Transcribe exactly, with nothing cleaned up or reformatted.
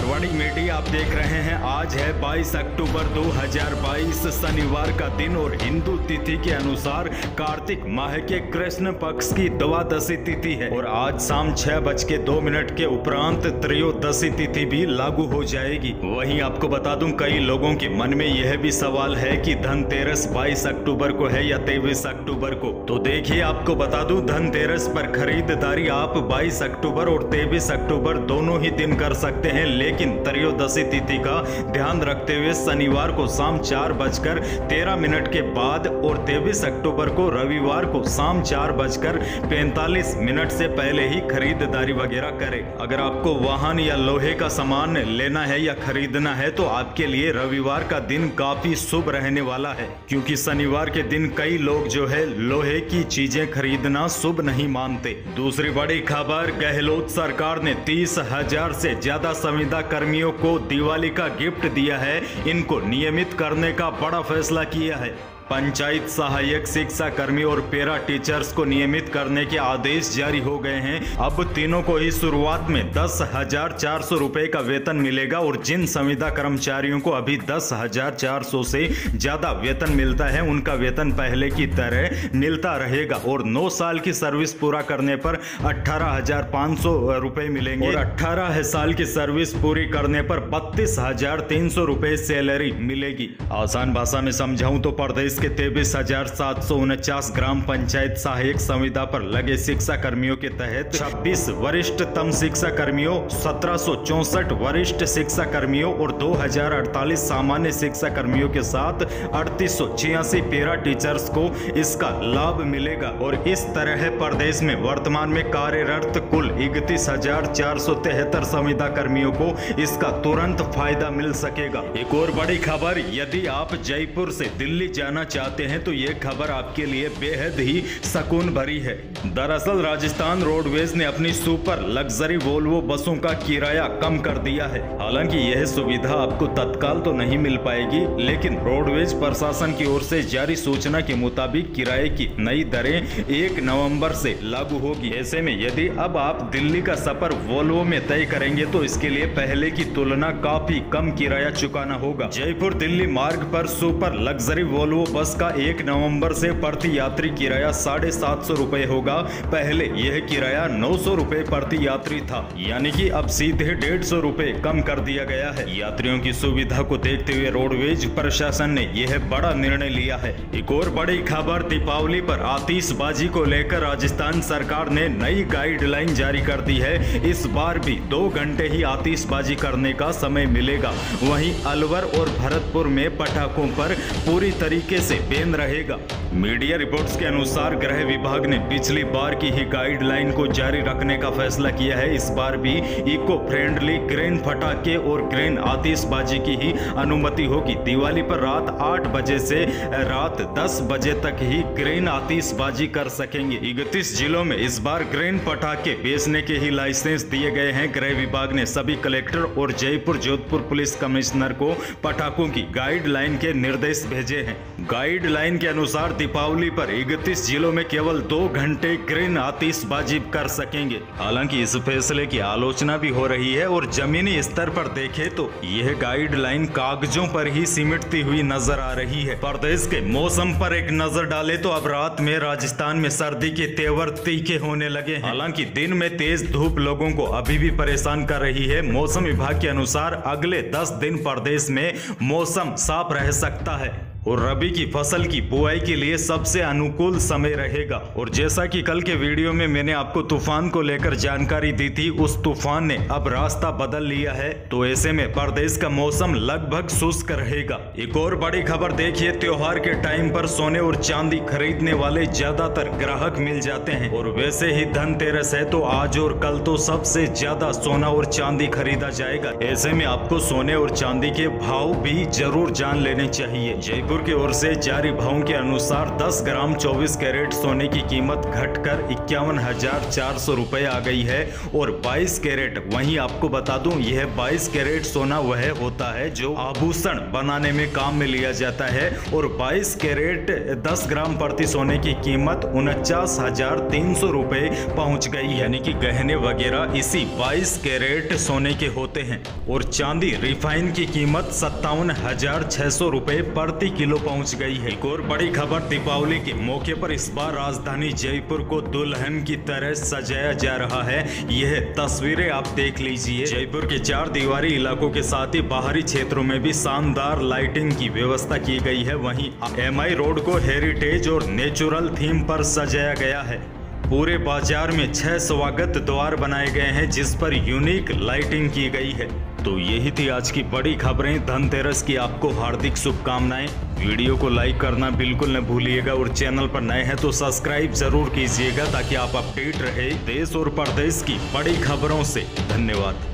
Marwari media आप देख रहे हैं। आज है बाईस अक्टूबर दो हज़ार बाईस शनिवार का दिन और हिंदू तिथि के अनुसार कार्तिक माह के कृष्ण पक्ष की द्वादशी तिथि है और आज शाम छह बज के दो मिनट के उपरांत त्रयोदशी तिथि भी लागू हो जाएगी। वहीं आपको बता दूं, कई लोगों के मन में यह भी सवाल है कि धनतेरस बाईस अक्टूबर को है या तेईस अक्टूबर को। तो देखिए, आपको बता दूं, धनतेरस पर खरीदारी आप बाईस अक्टूबर और तेईस अक्टूबर दोनों ही दिन कर सकते हैं, लेकिन त्रयोदशी तिथि का ध्यान रखते हुए शनिवार को शाम चार बजकर तेरह मिनट के बाद और तेईस अक्टूबर को रविवार को शाम चार बजकर पैंतालीस मिनट से पहले ही खरीदारी वगैरह करें। अगर आपको वाहन या लोहे का सामान लेना है या खरीदना है तो आपके लिए रविवार का दिन काफी शुभ रहने वाला है, क्योंकि शनिवार के दिन कई लोग जो है लोहे की चीजें खरीदना शुभ नहीं मानते। दूसरी बड़ी खबर, गहलोत सरकार ने तीस हजार से ज्यादा संविदा कर्मियों को दिवाली का गिफ्ट दिया है। इनको नियमित करने का बड़ा फैसला किया है। पंचायत सहायक, शिक्षा कर्मी और पैरा टीचर्स को नियमित करने के आदेश जारी हो गए हैं। अब तीनों को ही शुरुआत में दस हजार चार सौ रुपए का वेतन मिलेगा और जिन संविदा कर्मचारियों को अभी दस हजार चार सौ से ज्यादा वेतन मिलता है उनका वेतन पहले की तरह मिलता रहेगा और नौ साल की सर्विस पूरा करने पर अठारह हजार पाँच सौ रुपए मिलेंगे और अठारह साल की सर्विस पूरी करने पर बत्तीस हजार तीन सौ रुपए सैलरी मिलेगी। आसान भाषा में समझाऊं तो प्रदेश के तेईस हजार सात सौ उनचास ग्राम पंचायत सहायक संविदा पर लगे शिक्षा कर्मियों के तहत छब्बीस वरिष्ठतम शिक्षा कर्मियों, सत्रह सौ चौसठ वरिष्ठ शिक्षा कर्मियों और दो हजार अड़तालीस सामान्य शिक्षा कर्मियों के साथ अड़तीस सौ छियासी पैरा टीचर्स को इसका लाभ मिलेगा और इस तरह प्रदेश में वर्तमान में कार्यरत कुल इकतीस हजार चार सौ तिहत्तर संविदा कर्मियों को इसका तुरंत फायदा मिल सकेगा। एक और बड़ी खबर, यदि आप जयपुर से दिल्ली जाना चाहते हैं तो यह खबर आपके लिए बेहद ही सुकून भरी है। दरअसल राजस्थान रोडवेज ने अपनी सुपर लग्जरी वोल्वो बसों का किराया कम कर दिया है। हालांकि यह सुविधा आपको तत्काल तो नहीं मिल पाएगी, लेकिन रोडवेज प्रशासन की ओर से जारी सूचना के मुताबिक किराए की नई दरें एक नवंबर से लागू होगी। ऐसे में यदि अब आप दिल्ली का सफर वोल्वो में तय करेंगे तो इसके लिए पहले की तुलना काफी कम किराया चुकाना होगा। जयपुर दिल्ली मार्ग पर सुपर लग्जरी वोल्वो बस का एक नवंबर से प्रति यात्री किराया साढ़े सात सौ रुपए होगा। पहले यह किराया नौ सौ रुपए प्रति यात्री था, यानी कि अब सीधे डेढ़ सौ रुपए कम कर दिया गया है। यात्रियों की सुविधा को देखते हुए रोडवेज प्रशासन ने यह बड़ा निर्णय लिया है। एक और बड़ी खबर, दीपावली पर आतिशबाजी को लेकर राजस्थान सरकार ने नई गाइडलाइन जारी कर दी है। इस बार भी दो घंटे ही आतिशबाजी करने का समय मिलेगा। वहीं अलवर और भरतपुर में पटाखों पर पूरी तरीके से बैन रहेगा। मीडिया रिपोर्ट्स के अनुसार गृह विभाग ने पिछली बार की ही गाइडलाइन को जारी रखने का फैसला किया है। इस बार भी इको फ्रेंडली ग्रेन फटाके और ग्रेन आतिशबाजी की ही अनुमति होगी। दिवाली पर रात आठ बजे से रात दस बजे तक ही ग्रेन आतिशबाजी कर सकेंगे। इकतीस जिलों में इस बार ग्रेन पटाखे बेचने के ही लाइसेंस दिए गए हैं। गृह विभाग ने सभी कलेक्टर और जयपुर जोधपुर पुलिस कमिश्नर को पटाखों की गाइडलाइन के निर्देश भेजे हैं। गाइडलाइन के अनुसार दीपावली पर इकतीस जिलों में केवल दो घंटे ग्रेन आतिशबाजी कर सकेंगे। हालांकि इस फैसले की आलोचना भी हो रही है और जमीनी स्तर पर देखें तो यह गाइडलाइन कागजों पर ही सिमटती हुई नजर आ रही है। प्रदेश के मौसम पर एक नजर डालें तो अब रात में राजस्थान में सर्दी के तेवर तीखे होने लगे हैं। हालांकि दिन में तेज धूप लोगों को अभी भी परेशान कर रही है। मौसम विभाग के अनुसार अगले दस दिन प्रदेश में मौसम साफ रह सकता है और रबी की फसल की बुआई के लिए सबसे अनुकूल समय रहेगा। और जैसा कि कल के वीडियो में मैंने आपको तूफान को लेकर जानकारी दी थी, उस तूफान ने अब रास्ता बदल लिया है, तो ऐसे में प्रदेश का मौसम लगभग शुष्क रहेगा। एक और बड़ी खबर देखिए, त्योहार के टाइम पर सोने और चांदी खरीदने वाले ज्यादातर ग्राहक मिल जाते हैं और वैसे ही धनतेरस है तो आज और कल तो सबसे ज्यादा सोना और चांदी खरीदा जाएगा। ऐसे में आपको सोने और चांदी के भाव भी जरूर जान लेने चाहिए। जयपुर जयपुर की ओर से जारी भावों के अनुसार दस ग्राम चौबीस कैरेट सोने की कीमत घटकर इक्यावन हजार चार सौ रुपए आ गई है और बाईस कैरेट, वहीं आपको बता दूं यह बाईस कैरेट सोना वह होता है जो आभूषण बनाने में काम में लिया जाता है और बाईस कैरेट दस ग्राम प्रति सोने की कीमत उनचास हजार तीन सौ रुपए पहुंच गई, यानी कि गहने वगैरह इसी बाईस कैरेट सोने के होते हैं। और चांदी रिफाइन की कीमत सत्तावन हजार छह सौ रुपए प्रति किलो पहुंच गई है। एक और बड़ी खबर, दीपावली के मौके पर इस बार राजधानी जयपुर को दुल्हन की तरह सजाया जा रहा है। यह तस्वीरें आप देख लीजिए। जयपुर के चार दीवारी इलाकों के साथ ही बाहरी क्षेत्रों में भी शानदार लाइटिंग की व्यवस्था की गई है। वहीं एमआई रोड को हेरिटेज और नेचुरल थीम पर सजाया गया है। पूरे बाजार में छह स्वागत द्वार बनाए गए हैं जिस पर यूनिक लाइटिंग की गई है। तो यही थी आज की बड़ी खबरें। धनतेरस की आपको हार्दिक शुभकामनाएं। वीडियो को लाइक करना बिल्कुल न भूलिएगा और चैनल पर नए हैं तो सब्सक्राइब जरूर कीजिएगा ताकि आप अपडेट रहे देश और प्रदेश की बड़ी खबरों से। धन्यवाद।